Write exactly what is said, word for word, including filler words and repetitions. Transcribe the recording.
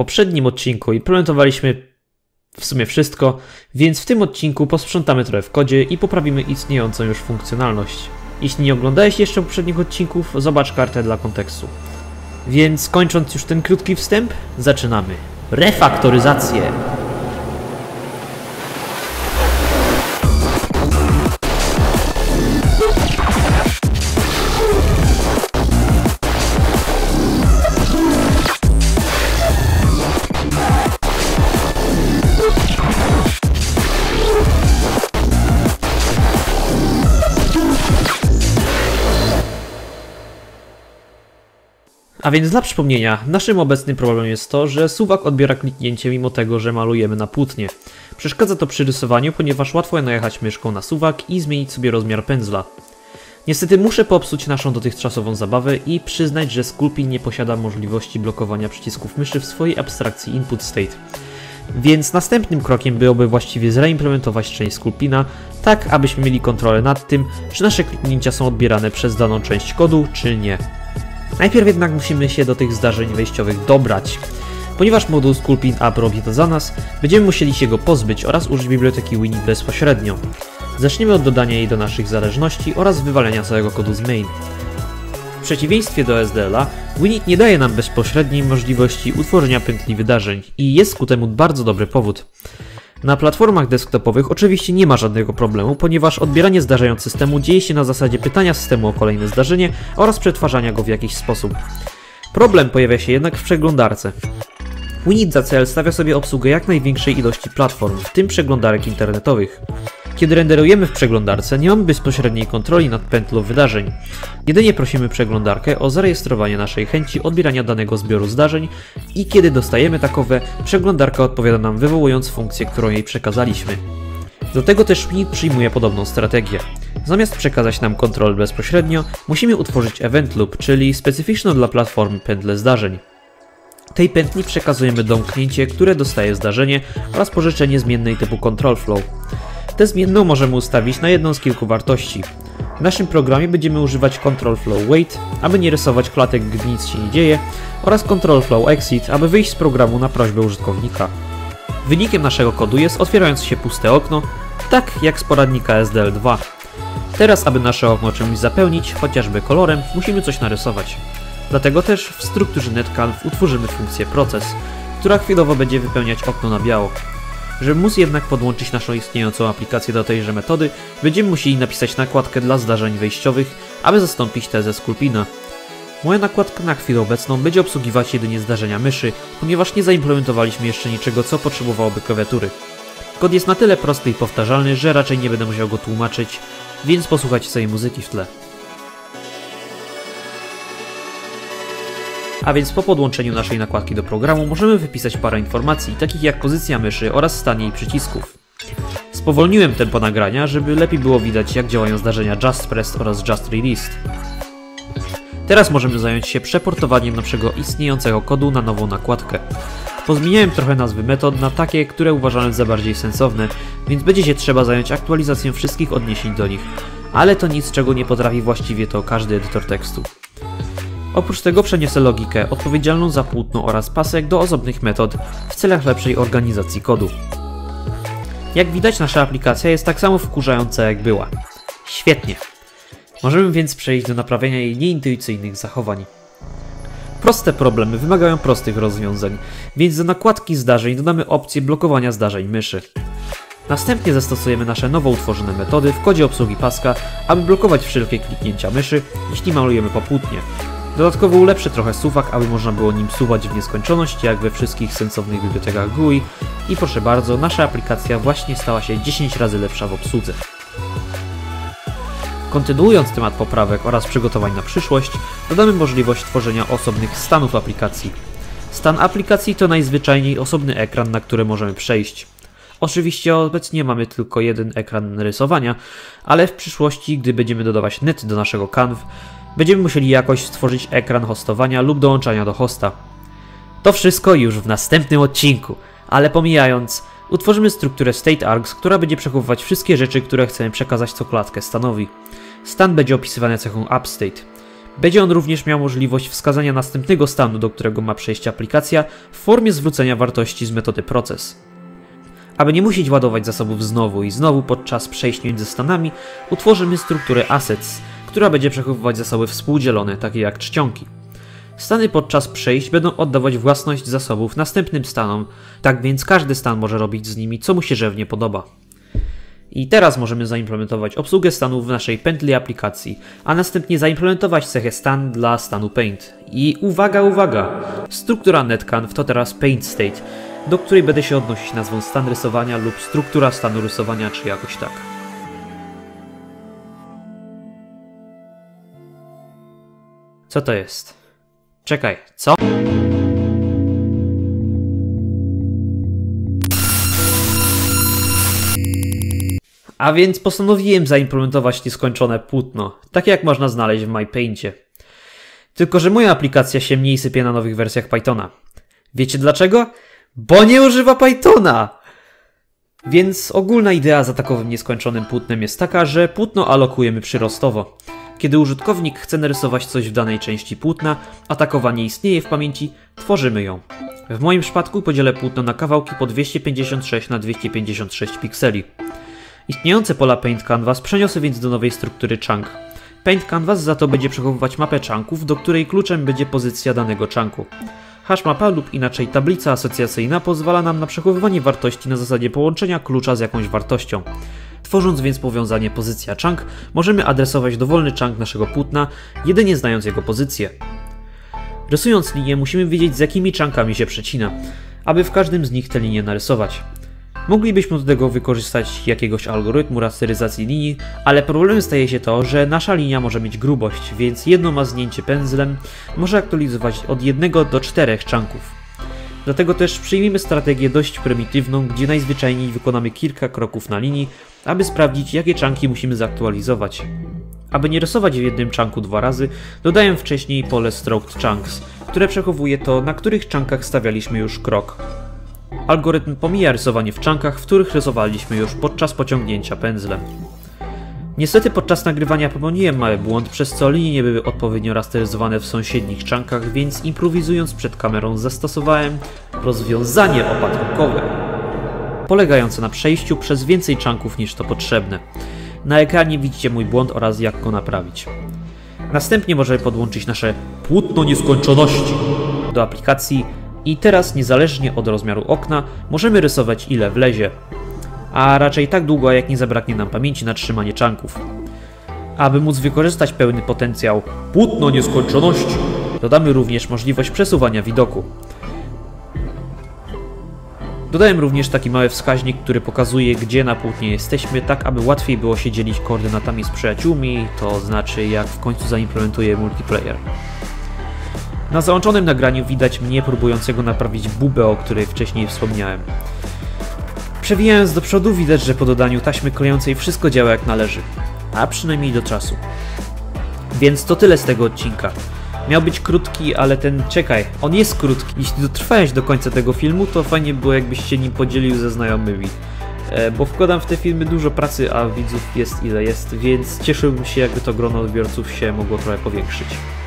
poprzednim odcinku implementowaliśmy w sumie wszystko, więc w tym odcinku posprzątamy trochę w kodzie i poprawimy istniejącą już funkcjonalność. Jeśli nie oglądałeś jeszcze poprzednich odcinków, zobacz kartę dla kontekstu. Więc kończąc już ten krótki wstęp, zaczynamy. Refaktoryzację! A więc dla przypomnienia, naszym obecnym problemem jest to, że suwak odbiera kliknięcie mimo tego, że malujemy na płótnie. Przeszkadza to przy rysowaniu, ponieważ łatwo najechać myszką na suwak i zmienić sobie rozmiar pędzla. Niestety muszę popsuć naszą dotychczasową zabawę i przyznać, że Sculpin nie posiada możliwości blokowania przycisków myszy w swojej abstrakcji Input State. Więc następnym krokiem byłoby właściwie zreimplementować część Sculpina, tak abyśmy mieli kontrolę nad tym, czy nasze kliknięcia są odbierane przez daną część kodu, czy nie. Najpierw jednak musimy się do tych zdarzeń wejściowych dobrać. Ponieważ moduł Sculpin App robi to za nas, będziemy musieli się go pozbyć oraz użyć biblioteki Winit bezpośrednio. Zaczniemy od dodania jej do naszych zależności oraz wywalenia całego kodu z main. W przeciwieństwie do S D L a, Winit nie daje nam bezpośredniej możliwości utworzenia pętli wydarzeń i jest ku temu bardzo dobry powód. Na platformach desktopowych oczywiście nie ma żadnego problemu, ponieważ odbieranie zdarzeń od systemu dzieje się na zasadzie pytania systemu o kolejne zdarzenie oraz przetwarzania go w jakiś sposób. Problem pojawia się jednak w przeglądarce. Winit za cel stawia sobie obsługę jak największej ilości platform, w tym przeglądarek internetowych. Kiedy renderujemy w przeglądarce, nie mamy bezpośredniej kontroli nad pętlą wydarzeń. Jedynie prosimy przeglądarkę o zarejestrowanie naszej chęci odbierania danego zbioru zdarzeń i kiedy dostajemy takowe, przeglądarka odpowiada nam wywołując funkcję, którą jej przekazaliśmy. Do tego też Winit przyjmuje podobną strategię. Zamiast przekazać nam kontrolę bezpośrednio, musimy utworzyć event loop, czyli specyficzną dla platformy pętlę zdarzeń. Tej pętli przekazujemy domknięcie, które dostaje zdarzenie oraz pożyczenie zmiennej typu control flow. Tę zmienną możemy ustawić na jedną z kilku wartości. W naszym programie będziemy używać control flow wait, aby nie rysować klatek, gdy nic się nie dzieje, oraz control flow exit, aby wyjść z programu na prośbę użytkownika. Wynikiem naszego kodu jest otwierające się puste okno, tak jak z poradnika S D L dwa. Teraz, aby nasze okno czymś zapełnić, chociażby kolorem, musimy coś narysować. Dlatego też w strukturze netconf utworzymy funkcję proces, która chwilowo będzie wypełniać okno na biało. Żeby móc jednak podłączyć naszą istniejącą aplikację do tejże metody, będziemy musieli napisać nakładkę dla zdarzeń wejściowych, aby zastąpić tę ze Sculpina. Moja nakładka na chwilę obecną będzie obsługiwać jedynie zdarzenia myszy, ponieważ nie zaimplementowaliśmy jeszcze niczego, co potrzebowałoby klawiatury. Kod jest na tyle prosty i powtarzalny, że raczej nie będę musiał go tłumaczyć, więc posłuchajcie sobie muzyki w tle. A więc po podłączeniu naszej nakładki do programu możemy wypisać parę informacji, takich jak pozycja myszy oraz stan jej przycisków. Spowolniłem tempo nagrania, żeby lepiej było widać, jak działają zdarzenia Just Pressed oraz Just Released. Teraz możemy zająć się przeportowaniem naszego istniejącego kodu na nową nakładkę. Pozmieniałem trochę nazwy metod na takie, które uważałem za bardziej sensowne, więc będzie się trzeba zająć aktualizacją wszystkich odniesień do nich, ale to nic, czego nie potrafi właściwie to każdy edytor tekstu. Oprócz tego przeniosę logikę odpowiedzialną za płótno oraz pasek do osobnych metod w celach lepszej organizacji kodu. Jak widać, nasza aplikacja jest tak samo wkurzająca jak była. Świetnie! Możemy więc przejść do naprawiania jej nieintuicyjnych zachowań. Proste problemy wymagają prostych rozwiązań, więc do nakładki zdarzeń dodamy opcję blokowania zdarzeń myszy. Następnie zastosujemy nasze nowo utworzone metody w kodzie obsługi paska, aby blokować wszelkie kliknięcia myszy, jeśli malujemy po płótnie. Dodatkowo ulepszę trochę suwak, aby można było nim suwać w nieskończoność, jak we wszystkich sensownych bibliotekach G U I. I proszę bardzo, nasza aplikacja właśnie stała się dziesięć razy lepsza w obsłudze. Kontynuując temat poprawek oraz przygotowań na przyszłość, dodamy możliwość tworzenia osobnych stanów aplikacji. Stan aplikacji to najzwyczajniej osobny ekran, na który możemy przejść. Oczywiście obecnie mamy tylko jeden ekran rysowania, ale w przyszłości, gdy będziemy dodawać net do naszego conf, będziemy musieli jakoś stworzyć ekran hostowania lub dołączania do hosta. To wszystko już w następnym odcinku, ale pomijając, utworzymy strukturę stateArgs, która będzie przechowywać wszystkie rzeczy, które chcemy przekazać co klatkę stanowi. Stan będzie opisywany cechą upstate. Będzie on również miał możliwość wskazania następnego stanu, do którego ma przejść aplikacja, w formie zwrócenia wartości z metody proces. Aby nie musieć ładować zasobów znowu i znowu podczas przejść między stanami, utworzymy strukturę assets, która będzie przechowywać zasoby współdzielone, takie jak czcionki. Stany podczas przejść będą oddawać własność zasobów następnym stanom, tak więc każdy stan może robić z nimi, co mu się żywnie podoba. I teraz możemy zaimplementować obsługę stanów w naszej pętli aplikacji, a następnie zaimplementować cechę stan dla stanu paint. I uwaga, uwaga! Struktura netconf to teraz paint state, do której będę się odnosić nazwą stan rysowania lub struktura stanu rysowania, czy jakoś tak. Co to jest? Czekaj, co? A więc postanowiłem zaimplementować nieskończone płótno, tak jak można znaleźć w MyPaincie. Tylko że moja aplikacja się mniej sypie na nowych wersjach Pythona. Wiecie dlaczego? Bo nie używa Pythona! Więc ogólna idea za takowym nieskończonym płótnem jest taka, że płótno alokujemy przyrostowo. Kiedy użytkownik chce narysować coś w danej części płótna, a takowa nie istnieje w pamięci, tworzymy ją. W moim przypadku podzielę płótno na kawałki po dwieście pięćdziesiąt sześć na dwieście pięćdziesiąt sześć pikseli. Istniejące pola Paint Canvas przeniosę więc do nowej struktury chunk. Paint Canvas za to będzie przechowywać mapę chunków, do której kluczem będzie pozycja danego chunku. Hashmapa lub inaczej tablica asocjacyjna pozwala nam na przechowywanie wartości na zasadzie połączenia klucza z jakąś wartością. Tworząc więc powiązanie pozycja chunk, możemy adresować dowolny chunk naszego płótna, jedynie znając jego pozycję. Rysując linię musimy wiedzieć, z jakimi chunkami się przecina, aby w każdym z nich tę linię narysować. Moglibyśmy do tego wykorzystać jakiegoś algorytmu rasteryzacji linii, ale problemem staje się to, że nasza linia może mieć grubość, więc jedno maznięcie pędzlem może aktualizować od jednego do czterech chunków. Dlatego też przyjmijmy strategię dość prymitywną, gdzie najzwyczajniej wykonamy kilka kroków na linii, aby sprawdzić, jakie chunki musimy zaktualizować. Aby nie rysować w jednym chunku dwa razy, dodaję wcześniej pole Stroked Chunks, które przechowuje to, na których chunkach stawialiśmy już krok. Algorytm pomija rysowanie w chunkach, w których rysowaliśmy już podczas pociągnięcia pędzlem. Niestety podczas nagrywania popełniłem mały błąd, przez co linie nie były odpowiednio rasteryzowane w sąsiednich chunkach, więc improwizując przed kamerą zastosowałem rozwiązanie opatrunkowe, polegające na przejściu przez więcej chunków niż to potrzebne. Na ekranie widzicie mój błąd oraz jak go naprawić. Następnie możemy podłączyć nasze płótno nieskończoności do aplikacji i teraz niezależnie od rozmiaru okna możemy rysować ile wlezie, a raczej tak długo jak nie zabraknie nam pamięci na trzymanie chunków. Aby móc wykorzystać pełny potencjał płótno nieskończoności, dodamy również możliwość przesuwania widoku. Dodałem również taki mały wskaźnik, który pokazuje, gdzie na płótnie jesteśmy, tak aby łatwiej było się dzielić koordynatami z przyjaciółmi, to znaczy jak w końcu zaimplementuję multiplayer. Na załączonym nagraniu widać mnie próbującego naprawić bubę, o której wcześniej wspomniałem. Przewijając do przodu widać, że po dodaniu taśmy klejącej wszystko działa jak należy, a przynajmniej do czasu. Więc to tyle z tego odcinka. Miał być krótki, ale ten... czekaj, on jest krótki. Jeśli dotrwałeś do końca tego filmu, to fajnie było, jakbyś się nim podzielił ze znajomymi. E, bo wkładam w te filmy dużo pracy, a widzów jest ile jest, więc cieszyłbym się, jakby to grono odbiorców się mogło trochę powiększyć.